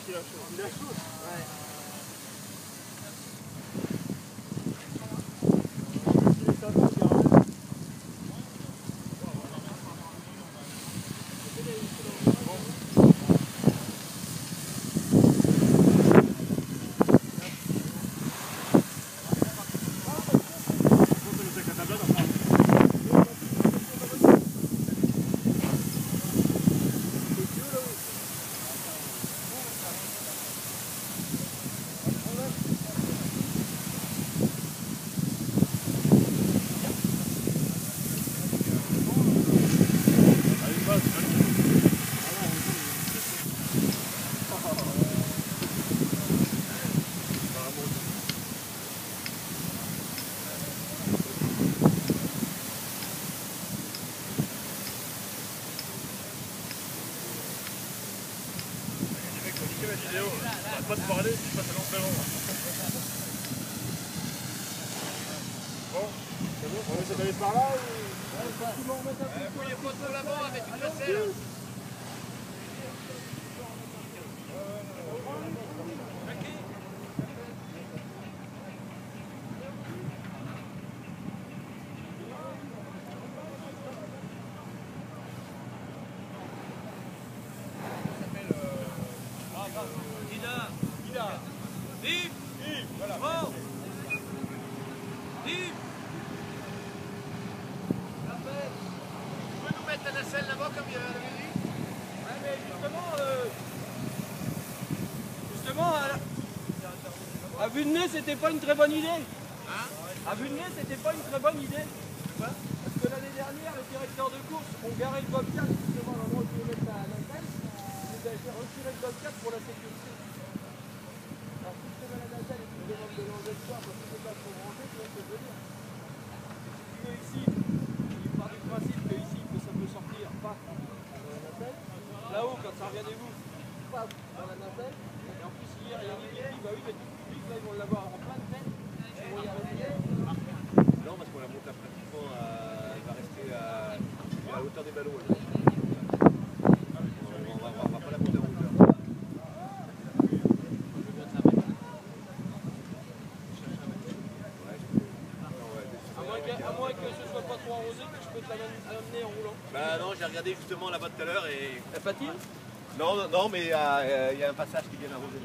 qu'il a chaud. Il a chaud. Ouais. Vidéo, on va pas se parler, je passe à l'entraînement. Bon, c'est bon, on va essayer d'aller par là ou... Vous voulez pas trop l'avant avec une nacelle? Yves, voilà. Oh Yves, tu peux nous mettre la nacelle là-bas comme il avait dit? Ouais, mais justement, à vue de nez, c'était pas une très bonne idée. Hein? À vue de nez, c'était pas une très bonne idée. Pourquoi? Parce que l'année dernière, le directeur de course, on garait le Bobcat justement à l'endroit où il voulait mettre la nacelle. Il nous a fait retirer le Bobcat pour la sécurité. Alors si tu mets la nacelle et tu me demandes de l'enlever le soir parce que c'est pas trop rangé, tu vois ce que je veux dire. Si tu veux ici, il part du principe que ici ça peut sortir, pas dans la nacelle. Là-haut, quand ça revient des vous, pas dans la nacelle. Et en plus hier, il y a un qui dit, bah oui, mais tout le public, là, ils vont l'avoir en plein de tête. Ils vont y arriver. Non, parce qu'on la monte pratiquement elle va rester à la hauteur des ballons. On va pas la monter en hauteur. À moins que ce soit pas trop arrosé, que je peux te l'amener en roulant. Bah non, j'ai regardé justement là-bas tout à l'heure et... La patine? Non, mais il y a un passage qui vient arroser.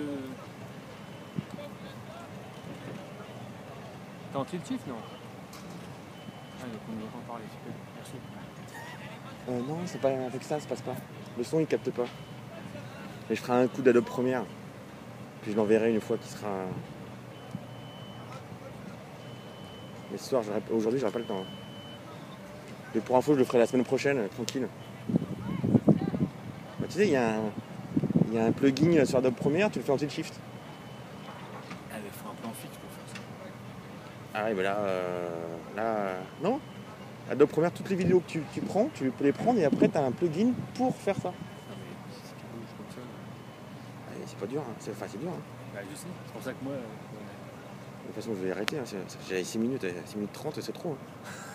T'es en tilt shift, non? Ah, donc on nous entend parler, super. Merci. Non, c'est pas avec ça passe pas. Le son il capte pas. Mais je ferai un coup d'Adobe Premiere. Puis je l'enverrai une fois qu'il sera. Mais ce soir, aujourd'hui j'aurai pas le temps. Mais pour info, je le ferai la semaine prochaine, tranquille. Bah, tu sais, il y a un plugin sur Adobe Premiere, tu le fais en tilt shift. Ah, mais faut un plan fixe pour faire ça. Ah ouais, bah là, non. Adobe Premiere, toutes les vidéos que tu prends, tu peux les prendre et après tu as un plugin pour faire ça. Ah, mais si c'est qui bouge comme ça. Ah, c'est pas dur, hein. C'est dur. Hein. Bah, je sais, c'est pour ça que moi. De toute façon, je vais arrêter. Hein. J'ai 6 minutes 30, c'est trop. Hein.